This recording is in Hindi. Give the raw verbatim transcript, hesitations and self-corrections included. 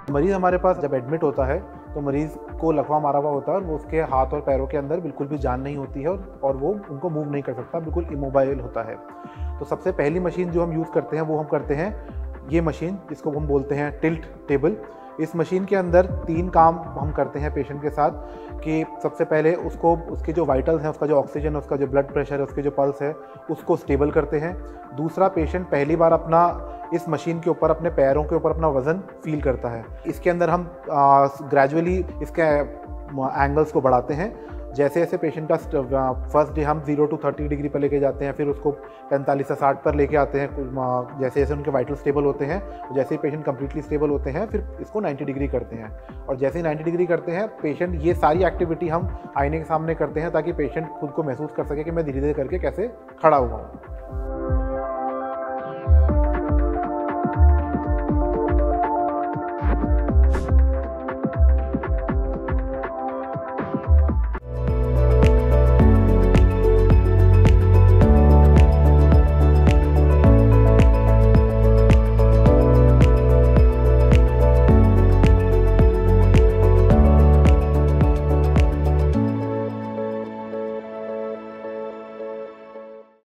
मरीज़ हमारे पास जब एडमिट होता है तो मरीज़ को लकवा मारा हुआ होता है और वो उसके हाथ और पैरों के अंदर बिल्कुल भी जान नहीं होती है और, और वो उनको मूव नहीं कर सकता, बिल्कुल इमोबाइल होता है। तो सबसे पहली मशीन जो हम यूज़ करते हैं वो हम करते हैं ये मशीन, जिसको हम बोलते हैं टिल्ट टेबल। इस मशीन के अंदर तीन काम हम करते हैं पेशेंट के साथ कि सबसे पहले उसको उसके जो वाइटल्स हैं, उसका जो ऑक्सीजन है, उसका जो ब्लड प्रेशर है, उसके जो पल्स है, उसको स्टेबल करते हैं। दूसरा, पेशेंट पहली बार अपना इस मशीन के ऊपर अपने पैरों के ऊपर अपना वज़न फील करता है। इसके अंदर हम ग्रेजुअली इसके एंगल्स को बढ़ाते हैं। जैसे जैसे पेशेंट का फर्स्ट डे हम जीरो टू थर्टी डिग्री पर लेके जाते हैं, फिर उसको पैंतालीस से साठ पर लेके आते हैं। जैसे जैसे उनके वाइटल स्टेबल होते हैं, जैसे ही पेशेंट कंप्लीटली स्टेबल होते हैं, फिर इसको नाइन्टी डिग्री करते हैं। और जैसे ही नाइन्टी डिग्री करते हैं पेशेंट, ये सारी एक्टिविटी हम आईने के सामने करते हैं ताकि पेशेंट खुद को महसूस कर सके कि मैं धीरे धीरे करके कैसे खड़ा हुआ हूँ।